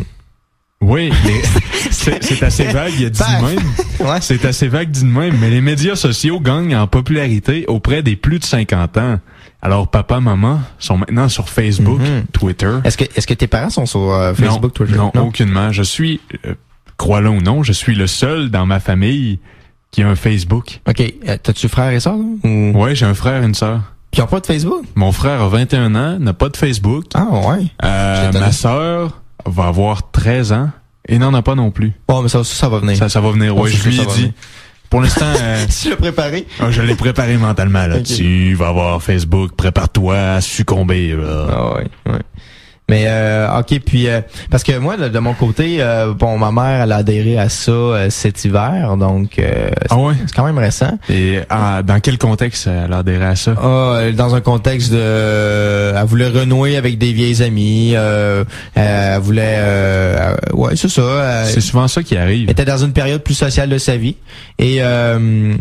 A: Oui, les- c'est, c'est assez vague dit de même.
B: Ouais.
A: C'est assez vague dit de même, mais les médias sociaux gagnent en popularité auprès des plus de cinquante ans. Alors, papa, maman sont maintenant sur Facebook,
B: Mm-hmm.
A: Twitter.
B: Est-ce que est-ce que tes parents sont sur euh, Facebook,
A: non,
B: Twitter?
A: Non, aucunement. Je suis, euh, crois-le ou non, je suis le seul dans ma famille qui a un Facebook.
B: OK. Euh, t'as-tu frère et sœur, là? Ou...
A: Ouais, j'ai un frère et une sœur.
B: Qui ont pas de Facebook?
A: Mon frère a vingt et un ans, n'a pas de Facebook.
B: Ah, ouais.
A: Euh,
B: J'étais
A: ma sœur va avoir treize ans et n'en a pas non plus.
B: Oh, mais ça, ça, ça va venir.
A: Ça, ça va venir.
B: Oh,
A: Ouais,
B: c'est
A: je
B: sûr,
A: lui
B: ça
A: ai
B: va
A: dit.
B: venir.
A: Pour l'instant, euh,
B: Si je l'ai préparé.
A: ah, je l'ai préparé mentalement là.
B: Okay.
A: Tu vas avoir Facebook, prépare-toi à succomber. Là.
B: Ah, ouais, ouais. Mais euh, ok, puis euh, parce que moi de, de mon côté, euh, bon, ma mère elle a adhéré à ça euh, cet hiver, donc euh, c'est,
A: Ah ouais.
B: c'est quand même récent.
A: Et ah, dans quel contexte elle a adhéré à ça?
B: Ah, euh, dans un contexte de, euh, elle voulait renouer avec des vieilles amies, euh, euh, elle voulait, euh, euh, ouais, c'est ça. euh,
A: C'est souvent ça qui arrive.
B: Elle était dans une période plus sociale de sa vie et euh,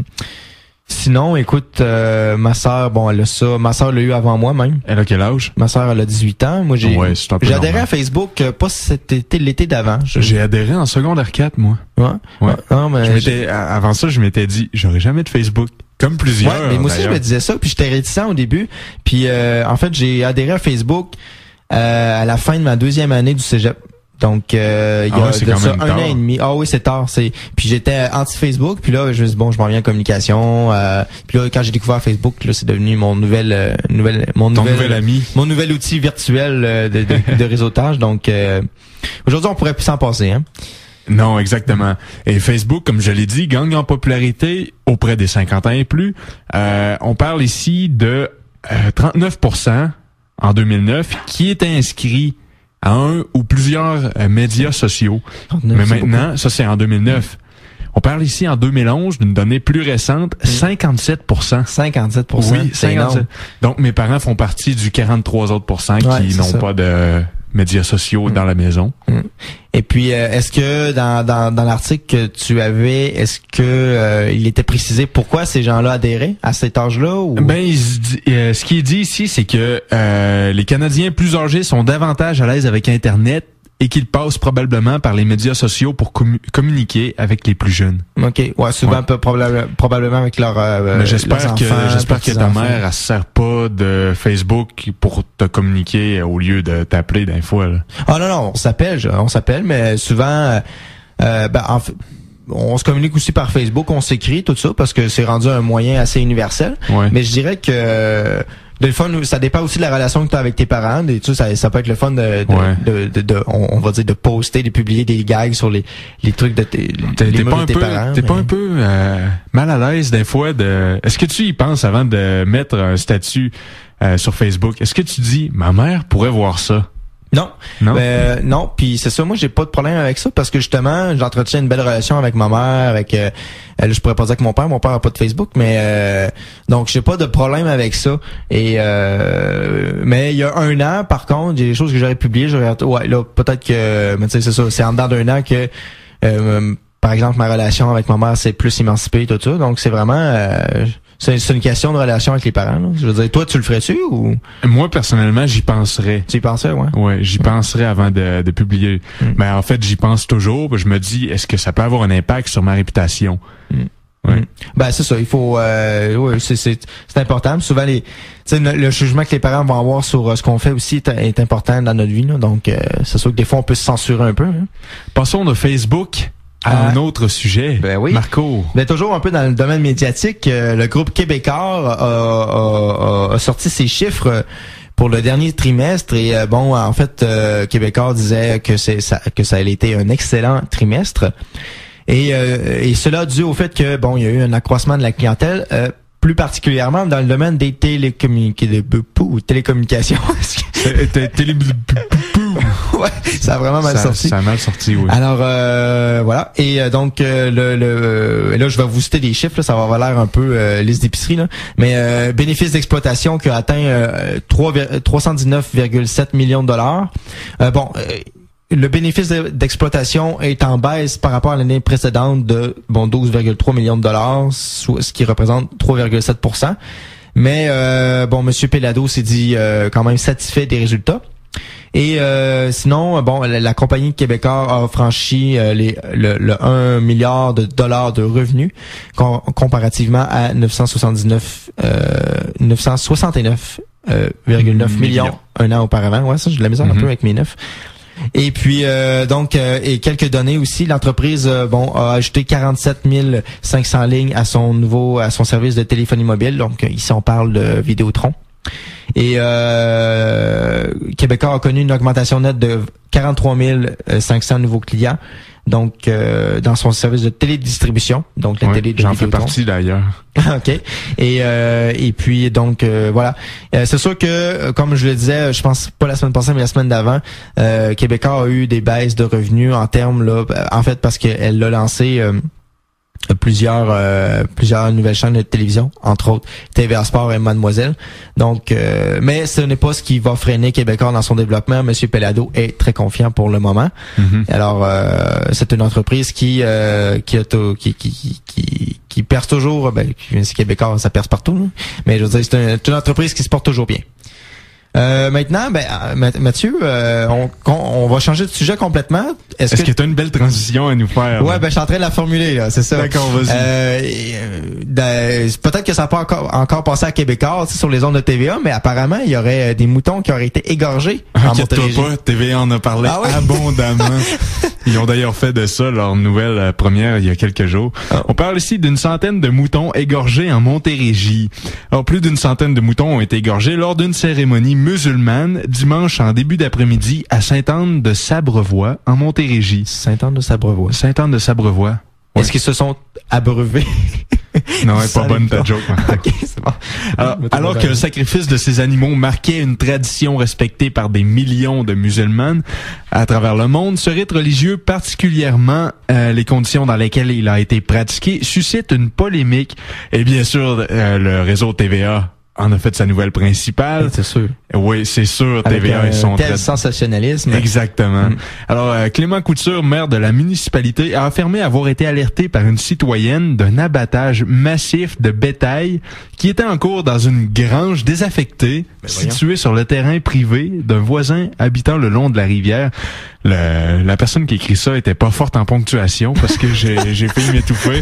B: sinon, écoute, euh, ma sœur, bon, elle a ça, ma sœur l'a eu avant moi même.
A: Elle a quel âge?
B: Ma sœur, elle a dix-huit ans. Moi, j'ai,
A: Ouais, c'est un peu
B: j'ai adhéré
A: normal.
B: à Facebook, euh, pas cet été, l'été d'avant. Je-
A: J'ai adhéré en secondaire quatre, moi.
B: Ouais.
A: Ouais.
B: Non, mais
A: Je
B: je-
A: m'étais, a- avant ça, je m'étais dit, j'aurais jamais de Facebook. Comme plusieurs.
B: Ouais, mais moi aussi, je
A: d'ailleurs.
B: me disais ça, puis j'étais réticent au début. Puis, euh, en fait, j'ai adhéré à Facebook euh, à la fin de ma deuxième année du cégep. Donc, euh, il y
A: Ah
B: a
A: ouais, c'est
B: de
A: quand
B: ça
A: même
B: un
A: tard.
B: an et demi. Ah oui, c'est tard. C'est. Puis j'étais anti-Facebook. Puis là, je me suis dit, bon, je m'en viens en communication. Euh, puis là, quand j'ai découvert Facebook, là, c'est devenu mon nouvelle, euh, nouvelle, mon
A: Ton
B: nouvel,
A: nouvel ami.
B: mon nouvel outil virtuel euh, de, de, de réseautage. Donc, euh, aujourd'hui, on pourrait plus s'en passer. Hein.
A: Non, exactement. Et Facebook, comme je l'ai dit, gagne en popularité auprès des cinquante ans et plus. Euh, on parle ici de euh, trente-neuf pour cent en deux mille neuf qui étaient inscrits à un ou plusieurs euh, médias sociaux. Mais
B: C'est
A: maintenant, ça c'est en deux mille neuf. On parle ici en deux mille onze d'une donnée plus récente, cinquante-sept pour cent.
B: cinquante-sept pour cent.
A: Oui,
B: c'est énorme.
A: cinquante-sept. Donc mes parents font partie du quarante-trois autres pour cent qui
B: Ouais, c'est
A: n'ont
B: ça.
A: pas de médias sociaux
B: Mm.
A: dans la maison.
B: Et puis, euh, est-ce que dans, dans, dans l'article que tu avais, est-ce que euh, il était précisé pourquoi ces gens-là adhéraient à cet âge-là ou
A: Ben, il se dit- euh, ce qui est dit ici, c'est que euh, les Canadiens plus âgés sont davantage à l'aise avec Internet et qu'ils passent probablement par les médias sociaux pour commu- communiquer avec les plus jeunes.
B: Ok, ouais, souvent
A: Ouais.
B: peu probable- probablement avec leur. Euh,
A: Mais j'espère
B: leurs
A: que
B: enfants,
A: j'espère que ta
B: petits-enfants.
A: mère elle se sert pas de Facebook pour te communiquer au lieu de t'appeler d'un fois. Là.
B: Ah non non, on s'appelle, je- on s'appelle, mais souvent, euh, euh, ben, en fait, on se communique aussi par Facebook, on s'écrit tout ça parce que c'est rendu un moyen assez universel.
A: Ouais.
B: Mais je dirais que euh, le fun, ça dépend aussi de la relation que tu as avec tes parents. Et, tu sais, ça, ça peut être le fun de, de,
A: Ouais.
B: de, de, de- on, on va dire de poster, de publier des gags sur les, les trucs de tes,
A: T'es,
B: les
A: t'es
B: murs
A: pas
B: de
A: un
B: tes
A: peu,
B: parents.
A: t'es pas
B: mais-
A: un peu euh, mal à l'aise des fois de. Est-ce que tu y penses avant de mettre un statut euh, sur Facebook? Est-ce que tu dis ma mère pourrait voir ça?
B: Non,
A: Non.
B: ben, non. Puis c'est ça, moi j'ai pas de problème avec ça parce que justement j'entretiens une belle relation avec ma mère, avec euh, elle, je pourrais pas dire que mon père, mon père a pas de Facebook, mais euh, donc j'ai pas de problème avec ça. Et euh, mais il y a un an, par contre, il y a des choses que j'aurais publiées, j'aurais ouais là peut-être que, mais tu sais c'est ça, c'est en dedans d'un an que euh, par exemple ma relation avec ma mère s'est plus émancipée tout ça, donc c'est vraiment euh, c'est, c'est une question de relation avec les parents. Là. Je veux dire, toi tu le ferais-tu ou
A: Moi personnellement, j'y penserais.
B: tu y pensais, ouais?
A: Ouais, j'y penserais avant de, de publier.
B: Mm.
A: Mais en fait, j'y pense toujours. Je me dis, est-ce que ça peut avoir un impact sur ma réputation? Ouais.
B: Mm. Ben c'est ça, il faut euh, ouais, c'est c'est c'est important. Puis souvent les tu sais le, le jugement que les parents vont avoir sur euh, ce qu'on fait aussi est, est important dans notre vie là. Donc euh, c'est sûr que des fois on peut se censurer un peu. Hein.
A: Passons de Facebook à
B: Ah.
A: un autre sujet.
B: Ben oui.
A: Marco.
B: Mais toujours un peu dans le domaine médiatique, euh, le groupe Québécois a, a, a, a sorti ses chiffres pour le dernier trimestre. Et euh, bon, en fait, euh, Québécois disait que c'est ça, que ça a été un excellent trimestre. Et, euh, et cela dû au fait que bon, il y a eu un accroissement de la clientèle, euh, plus particulièrement dans le domaine des télécommunications. télécommunications. Ouais, ça a vraiment mal
A: ça,
B: sorti.
A: Ça a mal sorti, oui.
B: Alors euh, voilà. Et euh, donc euh, le, le euh, là, je vais vous citer des chiffres. Là, ça va avoir l'air un peu euh, liste d'épicerie là. Mais euh, bénéfice d'exploitation qui a atteint euh, trois cent dix-neuf virgule sept millions de dollars. Euh, bon. Euh, Le bénéfice d'exploitation est en baisse par rapport à l'année précédente de bon douze virgule trois millions de dollars, ce qui représente trois virgule sept pour cent. Mais euh, bon, Monsieur Pelado s'est dit euh, quand même satisfait des résultats. Et euh, sinon, bon, la, la compagnie Québécois a franchi euh, les, le, le un milliard de dollars de revenus com- comparativement à neuf cent soixante-dix-neuf virgule neuf
A: mmh,
B: millions
A: millions
B: un an auparavant. Ouais, ça, j'ai de la misère mmh. un peu avec mes neuf. Et puis euh, donc euh, et quelques données aussi, l'entreprise euh, bon a ajouté quarante-sept mille cinq cents lignes à son nouveau à son service de téléphonie mobile. Donc ici on parle de Vidéotron. Et euh, Québécois a connu une augmentation nette de quarante-trois mille cinq cents nouveaux clients. Donc euh, dans son service de télédistribution, donc la
A: ouais,
B: télé de
A: j'en
B: Vidéotron.
A: fais partie d'ailleurs.
B: OK. Et euh, et puis donc euh, voilà. Euh, c'est sûr que comme je le disais, je pense pas la semaine passée mais la semaine d'avant, euh, Québécois a eu des baisses de revenus en termes là en fait parce qu'elle l'a lancé euh, plusieurs euh, plusieurs nouvelles chaînes de télévision, entre autres T V A Sport et Mademoiselle. Donc euh, mais ce n'est pas ce qui va freiner Québécois dans son développement. Monsieur Pelado est très confiant pour le moment. Mm-hmm. Alors euh, c'est une entreprise qui euh, qui, a to, qui qui qui qui perce toujours, ben c'est Québécois, ça perce partout, hein. Mais je veux dire c'est une, une entreprise qui se porte toujours bien. Euh, maintenant, ben Mathieu, euh, on, on va changer de sujet complètement.
A: Est-ce, Est-ce que, que tu as une belle transition à nous faire?
B: Ouais, là? ben je suis en train de la formuler là, c'est ça.
A: D'accord, vas-y.
B: Euh, euh, peut-être que ça n'a pas encore, encore passé à Québécois, tu sais, sur les ondes de T V A, mais apparemment il y aurait des moutons qui auraient été égorgés.
A: Inquiète-toi pas, T V A en a parlé ah, oui? abondamment. Ils ont d'ailleurs fait de ça leur nouvelle première il y a quelques jours. Oh. On parle ici d'une centaine de moutons égorgés en Montérégie. Alors plus d'une centaine de moutons ont été égorgés lors d'une cérémonie musulmane dimanche en début d'après-midi à Sainte-Anne-de-Sabrevois en Montérégie.
B: Sainte-Anne-de-Sabrevois.
A: Sainte-Anne-de-Sabrevois.
B: Ouais. Est-ce qu'ils se sont abreuvés?
A: Non, elle est pas bonne ta joke.
B: Okay, c'est bon.
A: Alors, alors que le sacrifice de ces animaux marquait une tradition respectée par des millions de musulmanes à travers le monde, ce rite religieux, particulièrement euh, les conditions dans lesquelles il a été pratiqué, suscite une polémique. Et bien sûr, euh, le réseau T V A en a fait sa nouvelle principale.
B: C'est sûr.
A: Oui, c'est sûr. T V A,
B: Avec un
A: ils sont
B: tel
A: très...
B: sensationnalisme.
A: Exactement.
B: Mm.
A: Alors, euh, Clément Couture, maire de la municipalité, a affirmé avoir été alerté par une citoyenne d'un abattage massif de bétail qui était en cours dans une grange désaffectée
B: ben
A: située sur le terrain privé d'un voisin habitant le long de la rivière. Le, la personne qui écrit ça était pas forte en ponctuation parce que j'ai, j'ai failli m'étouffer.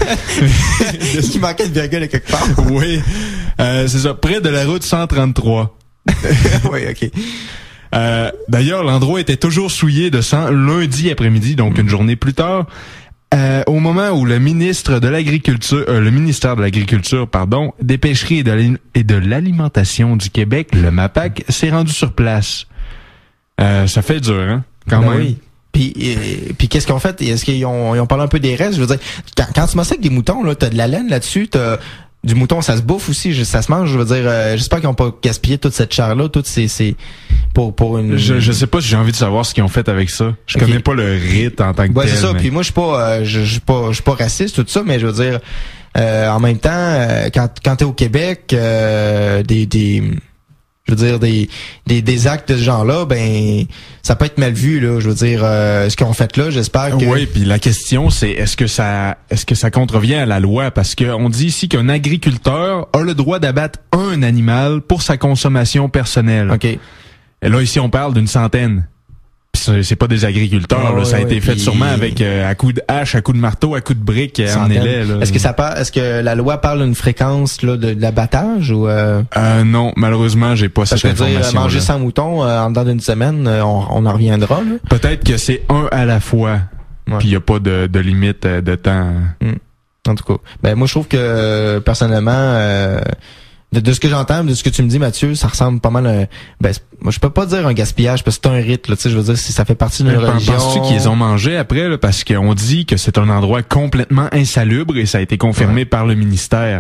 B: Il manquait de virgule à quelque part.
A: Oui. Euh, c'est ça, près de la route cent trente-trois.
B: Oui, OK.
A: Euh, d'ailleurs, l'endroit était toujours souillé de sang lundi après-midi, donc mmh. une journée plus tard. Euh, au moment où le ministre de l'Agriculture, euh, le ministère de l'Agriculture, pardon, des Pêcheries et de, et de l'Alimentation du Québec, le MAPAC, s'est rendu sur place. Euh, ça fait dur, hein? Quand
B: ben
A: même.
B: Oui. Puis, et, puis qu'est-ce qu'ils ont fait? Est-ce qu'ils ont, ils ont parlé un peu des restes? Je veux dire, quand, quand tu massacres des moutons, là, t'as de la laine là-dessus, t'as du mouton, ça se bouffe aussi, ça se mange. Je veux dire, euh, j'espère qu'ils ont pas gaspillé toute cette chair-là, toutes ces, ces pour pour une.
A: Je, je sais pas si j'ai envie de savoir ce qu'ils ont fait avec ça. Je okay. connais pas le rite en tant que
B: ouais,
A: tel.
B: C'est ça.
A: Mais...
B: Puis moi, je suis pas, euh, je, je suis pas, je suis pas raciste tout ça, mais je veux dire, euh, en même temps, euh, quand quand t'es au Québec, euh, des des je veux dire des des des actes de ce genre-là, ben ça peut être mal vu là. Je veux dire euh, ce qu'on fait là, j'espère que.
A: Oui, puis la question c'est est-ce que ça est-ce que ça contrevient à la loi parce que on dit ici qu'un agriculteur a le droit d'abattre un animal pour sa consommation personnelle.
B: OK.
A: Et là ici on parle d'une centaine. C'est, c'est pas des agriculteurs, oh, là,
B: ouais,
A: ça a
B: ouais,
A: été fait
B: puis...
A: sûrement avec euh, à coups de hache, à coups de marteau, à coups de briques en élai. Là.
B: Est-ce que ça parle, est-ce que la loi parle d'une fréquence là de, de l'abattage ou euh...
A: euh non, malheureusement, j'ai pas cette information.
B: Ça veut dire manger cent moutons euh, en dedans d'une semaine, euh, on, on en reviendra. Là.
A: Peut-être que c'est un à la fois. Ouais. Puis il y a pas de, de limite de temps.
B: Mm. En tout cas, ben moi je trouve que euh, personnellement. Euh, de, de ce que j'entends, de ce que tu me dis, Mathieu, ça ressemble pas mal à, ben, moi, je peux pas dire un gaspillage parce que c'est un rite, là, tu sais, je veux dire, si ça fait partie d'une religion.
A: Penses-tu qu'ils ont mangé après, là, parce qu'on dit que c'est un endroit complètement insalubre et ça a été confirmé ouais. par le ministère.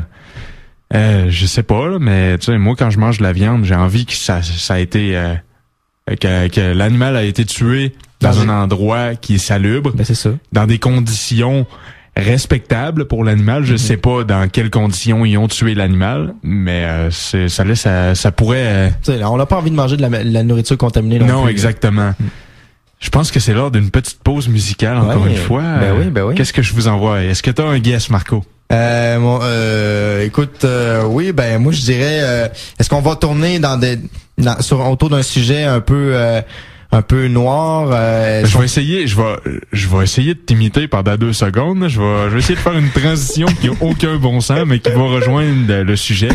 A: Euh, je sais pas, là, mais tu sais, moi, quand je mange de la viande, j'ai envie que ça, ça a été, euh, que, que l'animal a été tué dans, dans un des... endroit qui est salubre.
B: Ben, c'est ça.
A: Dans des conditions respectables pour l'animal. Je mm-hmm. sais pas dans quelles conditions ils ont tué l'animal, mais euh, c'est, ça laisse, ça, ça pourrait. Euh...
B: On n'a pas envie de manger de la, la nourriture contaminée.
A: Non, non exactement. Mm. Je pense que c'est l'heure d'une petite pause musicale, encore ouais, une fois.
B: Ben oui, ben oui.
A: Qu'est-ce que je vous envoie? Est-ce que tu as un guess, Marco?
B: Euh, bon, euh, écoute, euh, oui, ben moi je dirais, euh, est-ce qu'on va tourner dans des, dans, sur autour d'un sujet un peu, euh, un peu noir? Euh,
A: je vais essayer, je vais, je vais essayer de t'imiter pendant deux secondes. Je vais, je vais essayer de faire une transition qui a aucun bon sens, mais qui va rejoindre le sujet.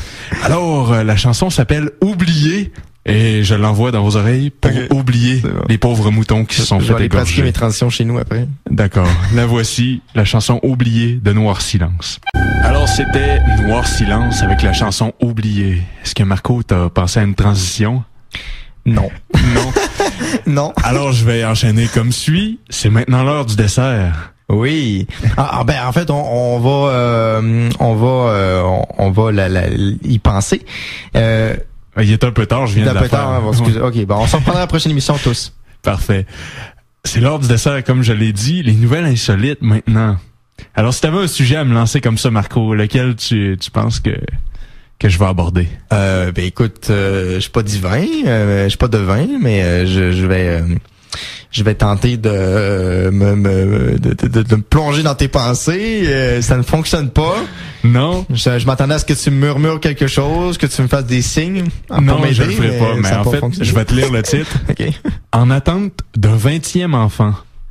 A: Alors, euh, la chanson s'appelle Oublier. Et je l'envoie dans vos oreilles pour okay. oublier bon. les pauvres moutons qui se sont fait égorger. Je vais aller pratiquer
B: mes transitions chez nous après.
A: D'accord. La voici, la chanson Oublier de Noir Silence. Alors, c'était Noir Silence avec la chanson Oublier. Est-ce que Marco, t'as pensé à une transition?
B: Non.
A: Non.
B: Non.
A: Alors, je vais enchaîner comme suit. C'est maintenant l'heure du dessert.
B: Oui. Ah, ben en fait on, on va euh, on va euh, on, on va la, la, y penser. Euh,
A: Il est un peu tard, je viens de la faire.
B: Tard, hein, bon, ok, bon, on s'en reprendra à la prochaine émission tous.
A: Parfait. C'est l'heure du dessert, comme je l'ai dit, les nouvelles insolites maintenant. Alors, si tu avais un sujet à me lancer comme ça, Marco, lequel tu, tu penses que que je vais aborder?
B: Euh, ben écoute, euh, je suis pas divin, euh, je suis pas devin, mais euh, je, je vais euh, je vais tenter de, euh, me, me de, de, de me plonger dans tes pensées. Euh, ça ne fonctionne pas.
A: Non.
B: Je, je m'attendais à ce que tu me murmures quelque chose, que tu me fasses des signes.
A: Non, je le ferai pas. Mais en fait, fonctionné. Je vais te lire le titre.
B: OK.
A: En attente d'un vingtième enfant.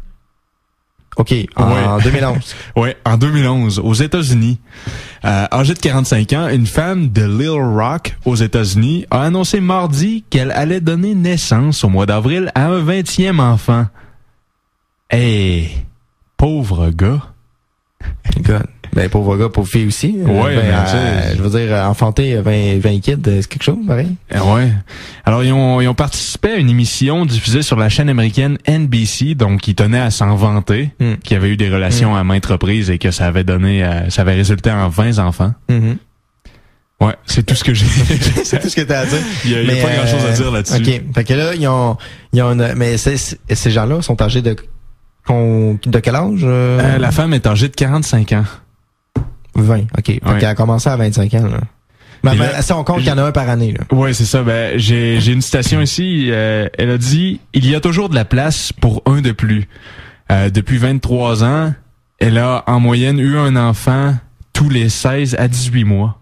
B: OK, en ouais. deux mille onze.
A: Ouais, en deux mille onze, aux États-Unis. Euh, âgée de quarante-cinq ans, une femme de Little Rock, aux États-Unis, a annoncé mardi qu'elle allait donner naissance au mois d'avril à un vingtième enfant. Hey, pauvre gars.
B: God. Ben, pauvre gars, pauvre fille aussi.
A: Ouais,
B: ben,
A: ben,
B: euh, je veux dire, enfanter vingt, vingt kids, c'est quelque chose, pareil.
A: Ouais. Alors, ils ont, ils ont participé à une émission diffusée sur la chaîne américaine N B C, donc qui tenait à s'en vanter, mm. qui avait eu des relations mm. à maintes reprises et que ça avait donné, euh, ça avait résulté en vingt enfants.
B: Mm-hmm.
A: Ouais, c'est tout ce que j'ai.
B: C'est tout ce que t'as à dire.
A: Il y a, il y a pas euh, grand chose à dire là-dessus.
B: OK. Fait que là, ils ont, ils ont une, mais c'est, ces gens-là sont âgés de, de quel âge? Euh...
A: Euh, la femme est âgée de quarante-cinq ans.
B: vingt, OK. Fait
A: ouais.
B: qu'elle a commencé à vingt-cinq ans, là. Mais ben, si on compte qu'il y en a un par année, là.
A: Ouais, c'est ça. Ben, j'ai, j'ai une citation ici. Euh, elle a dit, il y a toujours de la place pour un de plus. Euh, depuis vingt-trois ans, elle a en moyenne eu un enfant tous les seize à dix-huit mois.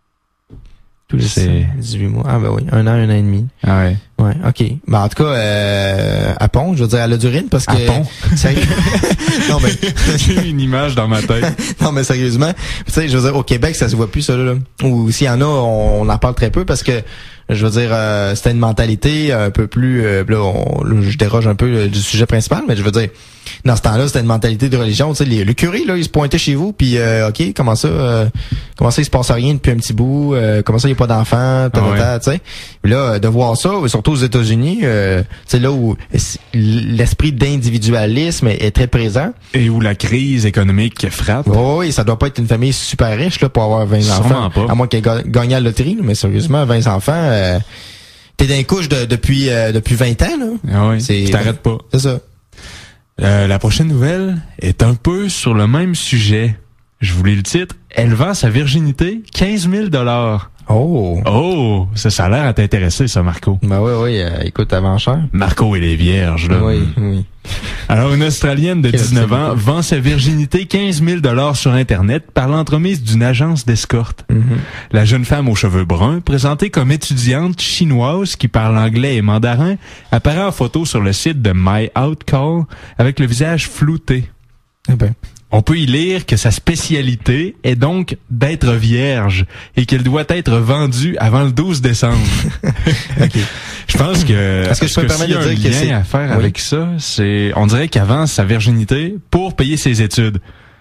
B: Tous les c'est... dix-huit mois. Ah, ben oui. Un an, un an et demi.
A: Ah ouais.
B: Ouais, OK. Ben, en tout cas, euh, à Pont, je veux dire, à l'Odurine, parce que...
A: À Pont?
B: Sérieux? Non, mais...
A: J'ai une image dans ma tête.
B: Non, mais sérieusement, tu sais, je veux dire, au Québec, ça se voit plus, ça, là. Ou s'il y en a, on, on en parle très peu, parce que, je veux dire, euh, c'était une mentalité un peu plus... Euh, là, on, là, je déroge un peu euh, du sujet principal, mais je veux dire, dans ce temps-là, c'était une mentalité de religion. Tu sais, les, le curé, là, il se pointait chez vous, puis euh, OK, comment ça, euh, comment ça, il se passe rien depuis un petit bout, euh, comment ça, il n'y a pas d'enfants, ta, ta, ta, tu sais. Là, de voir ça, surtout aux États-Unis, euh, tu sais, là où l'esprit d'individualisme est, est très présent.
A: Et où la crise économique frappe.
B: Oh, oui, ça doit pas être une famille super riche, là, pour avoir vingt
A: Sûrement
B: enfants.
A: Pas.
B: À moins qu'elle gagne à la loterie, mais sérieusement, vingt enfants... Euh, t'es dans les couches de, depuis euh, depuis vingt ans, là.
A: Ah oui, c'est, tu t'arrêtes pas.
B: C'est ça.
A: Euh, la prochaine nouvelle est un peu sur le même sujet. Je voulais le titre. Elle vend sa virginité quinze mille dollars.
B: Oh.
A: Oh, ça, ça a l'air à t'intéresser, ça, Marco.
B: Ben oui, oui. Euh, écoute, avant cher.
A: Marco et les vierges, là.
B: Oui, oui.
A: Alors, une Australienne de dix-neuf ans vend sa virginité quinze mille dollars sur Internet par l'entremise d'une agence d'escorte.
B: Mm-hmm.
A: La jeune femme aux cheveux bruns, présentée comme étudiante chinoise qui parle anglais et mandarin, apparaît en photo sur le site de My Outcall avec le visage flouté.
B: Eh ben.
A: On peut y lire que sa spécialité est donc d'être vierge et qu'elle doit être vendue avant le douze décembre.
B: Okay.
A: Je pense que
B: est-ce que je peux me permettre de dire
A: qu'il y
B: a un
A: lien à faire oui. avec ça, c'est on dirait qu'elle vend sa virginité pour payer ses études.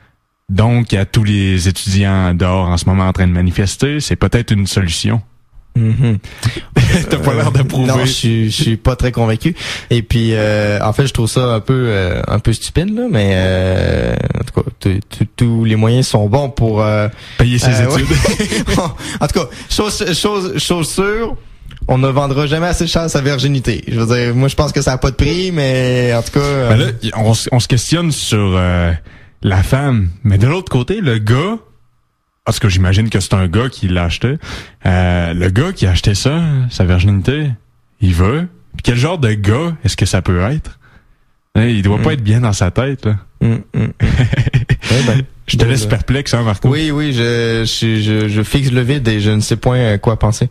A: Donc, à tous les étudiants dehors en ce moment en train de manifester, c'est peut-être une solution.
B: Mm-hmm.
A: T'as pas l'air d'approuver.
B: Non, je suis, je suis pas très convaincu. Et puis, euh, en fait, je trouve ça un peu, euh, un peu stupide là, mais euh, en tout cas, tous les moyens sont bons pour euh,
A: payer ses
B: euh,
A: études.
B: Ouais. En tout cas, chose, chose, chose sûre, on ne vendra jamais assez cher sa virginité. Je veux dire, moi, je pense que ça a pas de prix, mais en tout cas, euh...
A: ben là, on, on se questionne sur euh, la femme, mais de l'autre côté, le gars. Parce que j'imagine que c'est un gars qui l'a acheté. Euh, le gars qui a acheté ça, sa virginité, il veut. Puis quel genre de gars est-ce que ça peut être? Hein, il doit mm. pas être bien dans sa tête, là. Mm, mm, mm. ouais, ben, je te laisse perplexe, hein, Marco?
B: Oui, oui, je, je, je, je fixe le vide et je ne sais point quoi penser.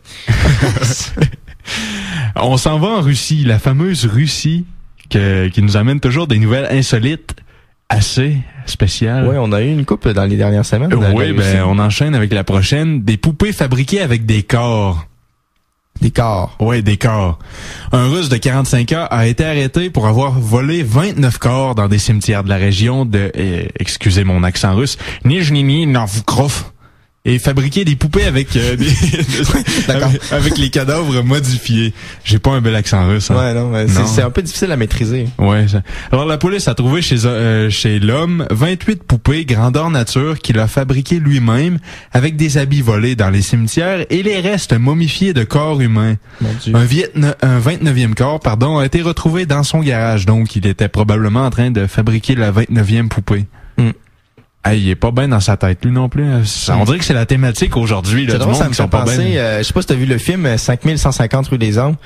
A: On s'en va en Russie, la fameuse Russie que, qui nous amène toujours des nouvelles insolites. Assez spécial.
B: Oui, on a eu une coupe dans les dernières semaines.
A: Oui, ben on enchaîne avec la prochaine. Des poupées fabriquées avec des corps.
B: Des corps.
A: Oui, des corps. Un Russe de quarante-cinq ans a été arrêté pour avoir volé vingt-neuf corps dans des cimetières de la région de, eh, excusez mon accent russe, Nijni Novgorod. Et fabriquer des poupées avec euh, des, avec, avec les cadavres modifiés. J'ai pas un bel accent russe. Hein.
B: Ouais, non, non. C'est, c'est un peu difficile à maîtriser.
A: Ouais. Ça. Alors la police a trouvé chez euh, chez l'homme vingt-huit poupées grandeur nature qu'il a fabriquées lui-même avec des habits volés dans les cimetières et les restes momifiés de corps humains.
B: Mon Dieu.
A: Un, Vietna- un vingt-neuvième corps, pardon, a été retrouvé dans son garage. Donc il était probablement en train de fabriquer la vingt-neuvième poupée. Mm. Hey, il est pas bien dans sa tête, lui non plus. Ça, on dirait que c'est la thématique aujourd'hui, là,
B: c'est
A: du
B: drôle,
A: monde
B: ça me
A: qui
B: fait
A: sont pas
B: penser,
A: bien.
B: euh, je sais pas si t'as vu le film cinq mille cent cinquante rue des Hommes.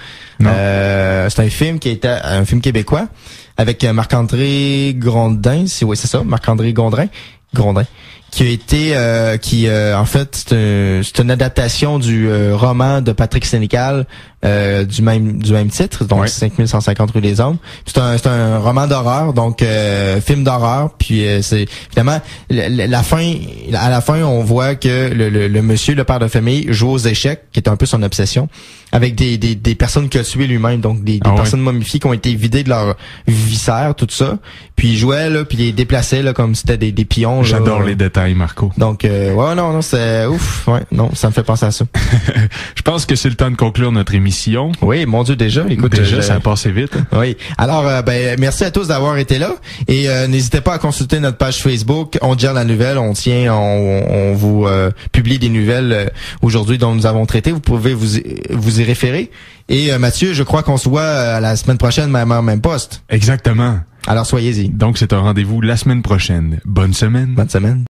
B: Euh, c'est un film qui était un film québécois avec Marc-André Grondin, c'est oui, c'est ça, Marc-André Gondrin, Grondin, qui a été euh, qui euh, en fait c'est, un, c'est une adaptation du euh, roman de Patrick Sénécal euh, du même du même titre, donc ouais. cinq mille cent cinquante rue des Hommes. C'est un c'est un roman d'horreur, donc euh, film d'horreur, puis euh, c'est évidemment la, la fin à la fin on voit que le, le, le monsieur, le père de famille, joue aux échecs, qui est un peu son obsession, avec des des, des personnes qu'il a tuées lui-même, donc des, des ah personnes ouais. momifiées qui ont été vidées de leur viscère, tout ça. Puis il jouait là, puis il les déplaçait là comme si c'était des des pions.
A: J'adore
B: là.
A: les détails, Marco.
B: Donc euh, ouais non non c'est ouf, ouais non ça me fait penser à ça.
A: Je pense que c'est le temps de conclure notre émission.
B: Oui, mon Dieu, déjà. Écoute,
A: déjà,
B: je...
A: ça a passé vite.
B: Oui. Alors, euh, ben, merci à tous d'avoir été là. Et euh, n'hésitez pas à consulter notre page Facebook. On gère la nouvelle. On tient, on, on vous euh, publie des nouvelles euh, aujourd'hui dont nous avons traité. Vous pouvez vous y, vous y référer. Et euh, Mathieu, je crois qu'on se voit euh, la semaine prochaine, même heure, même poste.
A: Exactement.
B: Alors, soyez-y.
A: Donc, c'est un rendez-vous la semaine prochaine. Bonne semaine.
B: Bonne semaine.